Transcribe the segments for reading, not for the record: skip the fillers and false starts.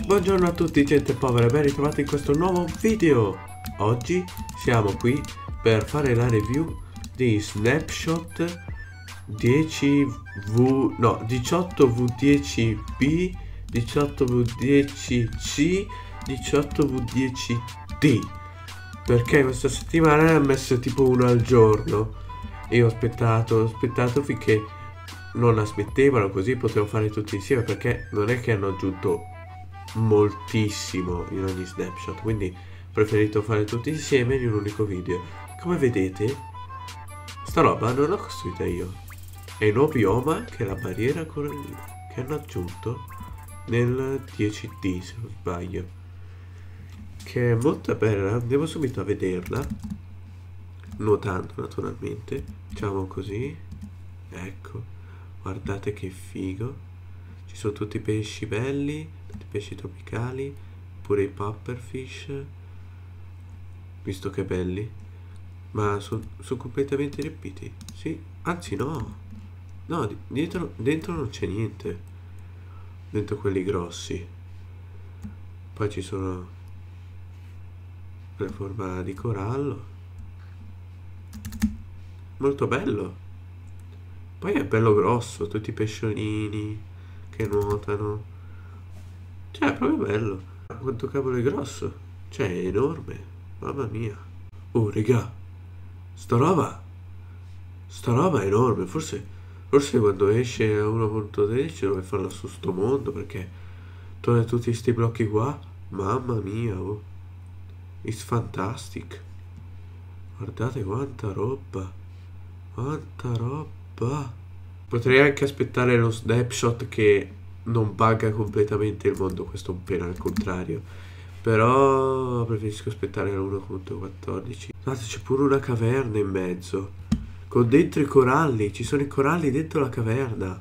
Buongiorno a tutti gente povera e ben ritrovati in questo nuovo video. Oggi siamo qui per fare la review di Snapshot 18V10B, 18V10C, 18V10D, perché questa settimana ne ha messo tipo uno al giorno. Io ho aspettato finché non la smettevano, così potevo fare tutti insieme, perché non è che hanno aggiunto moltissimo in ogni snapshot, quindi ho preferito fare tutti insieme in un unico video. Come vedete, sta roba non l'ho costruita io, è il nuovo bioma, che è la barriera corallina, che hanno aggiunto nel 10D se non sbaglio, che è molto bella. Andiamo subito a vederla, nuotando naturalmente. Facciamo così, ecco, guardate che figo. Ci sono tutti i pesci belli, tutti i pesci tropicali, pure i pufferfish, visto che belli, ma sono completamente riempiti. Sì, anzi no, dentro non c'è niente, dentro quelli grossi. Poi ci sono la forma di corallo, molto bello. Poi è bello grosso, tutti i pesciolini che nuotano, cioè è proprio bello. Quanto cavolo è grosso, cioè è enorme, mamma mia. Oh regà, sta roba è enorme. Forse quando esce a 1.13 dove farla su sto mondo, perché toglie tutti sti blocchi qua, mamma mia. Oh, it's fantastic. Guardate quanta roba, quanta roba. Potrei anche aspettare lo snapshot che non bugga completamente il mondo, questo un pelo al contrario, però preferisco aspettare la 1.14. Guardate, c'è pure una caverna in mezzo, con dentro i coralli, ci sono i coralli dentro la caverna,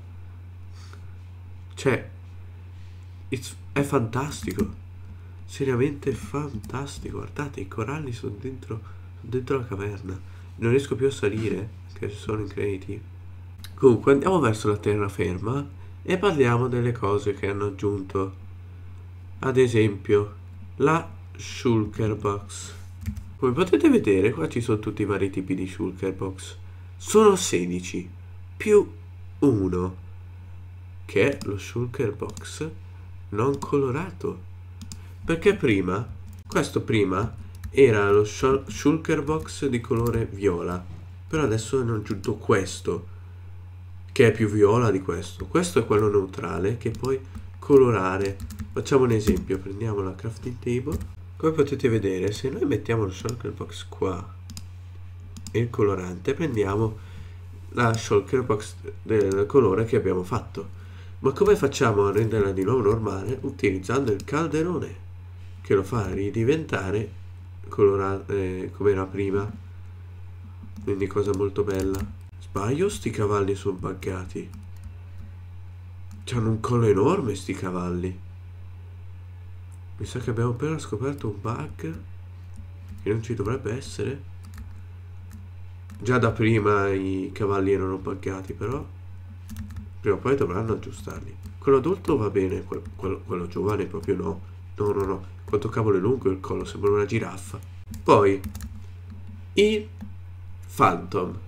cioè è fantastico, seriamente fantastico. Guardate, i coralli sono dentro la caverna, non riesco più a salire perché sono in creative. Comunque andiamo verso la terraferma e parliamo delle cose che hanno aggiunto. Ad esempio la shulker box. Come potete vedere qua ci sono tutti i vari tipi di shulker box. Sono 16 più 1, che è lo shulker box non colorato, perché questo prima era lo shulker box di colore viola, però adesso hanno aggiunto questo che è più viola di questo. Questo è quello neutrale che puoi colorare. Facciamo un esempio, prendiamo la crafting table. Come potete vedere, se noi mettiamo lo shulker box qua e il colorante, prendiamo la shulker box del colore che abbiamo fatto. Ma come facciamo a renderla di nuovo normale? Utilizzando il calderone, che lo fa ridiventare come era prima. Quindi cosa molto bella. Sbaglio, sti cavalli sono buggati. C'hanno un collo enorme sti cavalli. Mi sa che abbiamo appena scoperto un bug che non ci dovrebbe essere. Già da prima i cavalli erano buggati, però prima o poi dovranno aggiustarli. Quello adulto va bene, quello giovane proprio no. No. Quanto cavolo è lungo il collo, sembra una giraffa. Poi i Phantom.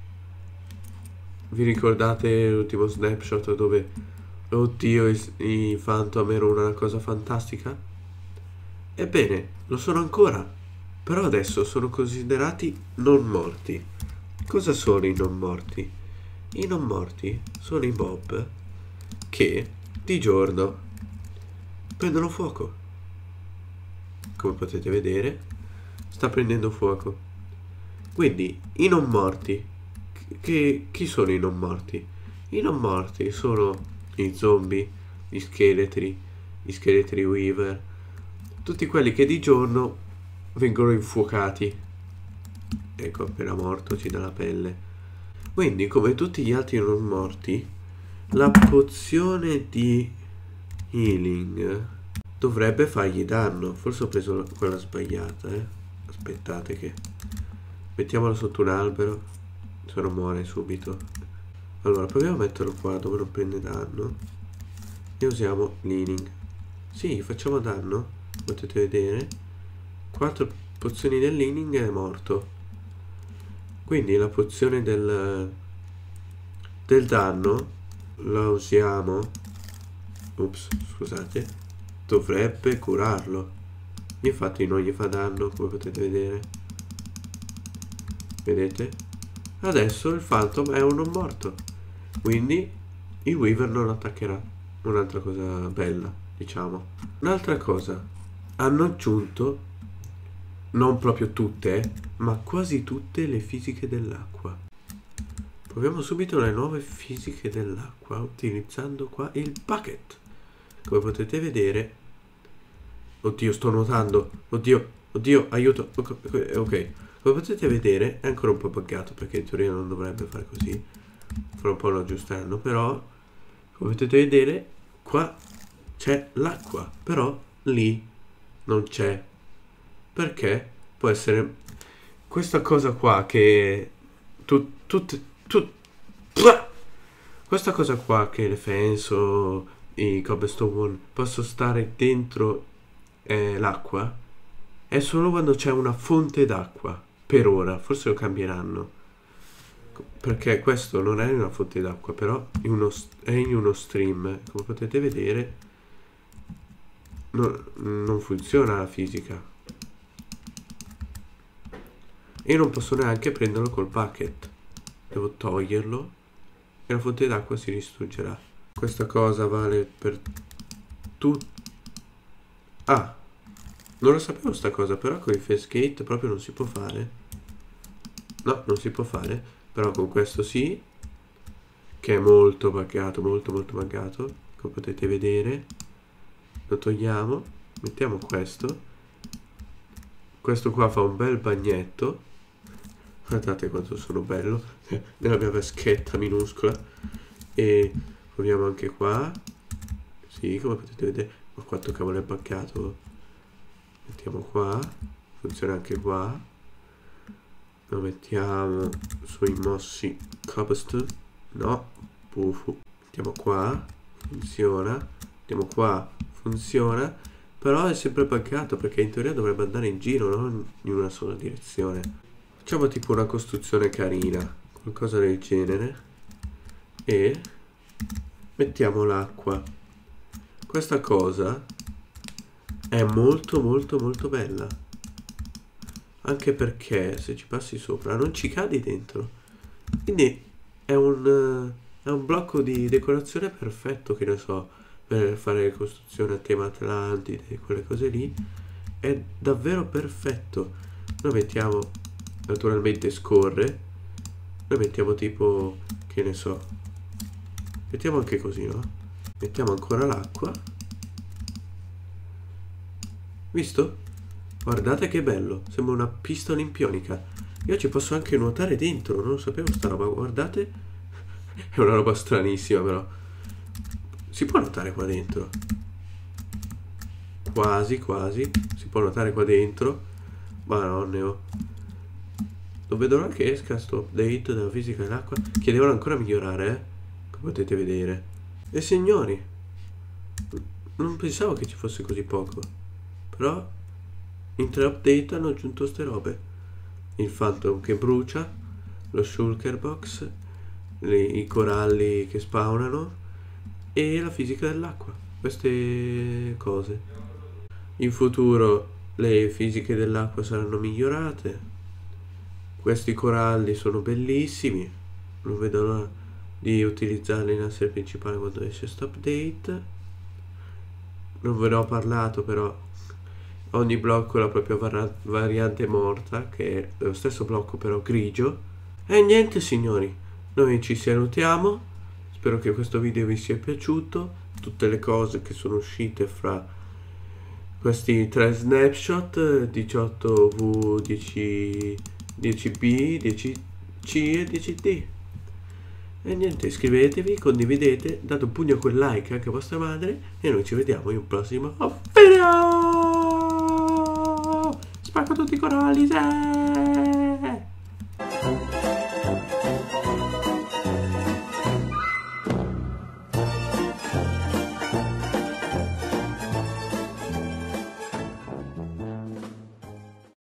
Vi ricordate l'ultimo snapshot dove, oddio, i Phantom erano una cosa fantastica? Ebbene, lo sono ancora, però adesso sono considerati non morti. Cosa sono i non morti? I non morti sono i mob che di giorno prendono fuoco. Come potete vedere, sta prendendo fuoco. Quindi i non morti, chi sono i non morti? I non morti sono i zombie, gli scheletri weaver, tutti quelli che di giorno vengono infuocati. Ecco, appena morto ci dà la pelle. Quindi, come tutti gli altri non morti, la pozione di healing dovrebbe fargli danno. Forse ho preso quella sbagliata, aspettate che mettiamola sotto un albero, se non muore subito. Allora proviamo a metterlo qua dove non prende danno e usiamo healing. Sì, facciamo danno. Potete vedere. 4 pozioni dell'healing e è morto. Quindi la pozione del danno la usiamo. Ups, scusate. Dovrebbe curarlo. Infatti non gli fa danno, come potete vedere. Vedete? Adesso il Phantom è un non morto. Quindi il Weaver non attaccherà. Un'altra cosa bella, diciamo. Un'altra cosa. Hanno aggiunto, non proprio tutte, ma quasi tutte le fisiche dell'acqua. Proviamo subito le nuove fisiche dell'acqua utilizzando qua il bucket. Come potete vedere. Oddio, sto nuotando. Oddio, aiuto. Ok. Come potete vedere è ancora un po' buggato, perché in teoria non dovrebbe fare così. Fra un po' lo aggiusteranno. Però, come potete vedere, qua c'è l'acqua. Però lì non c'è. Perché? Può essere questa cosa qua che questa cosa qua che le fence o i cobblestone possono stare dentro l'acqua è solo quando c'è una fonte d'acqua. Per ora, forse lo cambieranno, perché questo non è una fonte d'acqua, però è in uno stream. Come potete vedere non funziona la fisica. E non posso neanche prenderlo col bucket. Devo toglierlo e la fonte d'acqua si distruggerà. Questa cosa vale per tutti. Ah, non lo sapevo sta cosa, però con il fence gate proprio non si può fare. No, non si può fare. Però con questo sì, che è molto buggato, molto buggato. Come potete vedere. Lo togliamo, mettiamo questo. Questo qua fa un bel bagnetto. Guardate quanto sono bello nella mia vaschetta minuscola. E proviamo anche qua. Sì, come potete vedere. Ma quanto cavolo è buggato. Mettiamo qua. Funziona anche qua. Lo mettiamo sui mossi cobblestone. No, pufu. Mettiamo qua. Funziona. Mettiamo qua. Funziona. Però è sempre buggato, perché in teoria dovrebbe andare in giro, non in una sola direzione. Facciamo tipo una costruzione carina, qualcosa del genere. E mettiamo l'acqua. Questa cosa è molto bella. Anche perché se ci passi sopra non ci cadi dentro. Quindi è un blocco di decorazione perfetto, che ne so, per fare costruzione a tema Atlantide e quelle cose lì. È davvero perfetto. Noi mettiamo, naturalmente scorre. Noi mettiamo tipo, che ne so, mettiamo anche così, no? Mettiamo ancora l'acqua. Visto? Guardate che bello, sembra una pista olimpionica. Io ci posso anche nuotare dentro, non lo sapevo sta roba, guardate. È una roba stranissima, però. Si può nuotare qua dentro? Quasi. Si può nuotare qua dentro. Ma non ne ho. Non vedo l'ora che esca sto update della fisica dell'acqua, che devono ancora migliorare, come potete vedere. E signori, non pensavo che ci fosse così poco. Però in 3 update hanno aggiunto ste robe. Il Phantom che brucia, lo shulker box, i coralli che spawnano e la fisica dell'acqua. Queste cose. In futuro le fisiche dell'acqua saranno migliorate. Questi coralli sono bellissimi. Non vedo l'ora di utilizzarli nella serie principale quando esce sto update. Non ve ne ho parlato, però ogni blocco ha la propria variante morta, che è lo stesso blocco però grigio. E niente signori, noi ci salutiamo. Spero che questo video vi sia piaciuto. Tutte le cose che sono uscite fra questi 3 snapshot, 18V, 10B, 10C e 10D. E niente, iscrivetevi, condividete, date un pugno a quel like anche a vostra madre e noi ci vediamo in un prossimo video. Spacco tutti i coralli,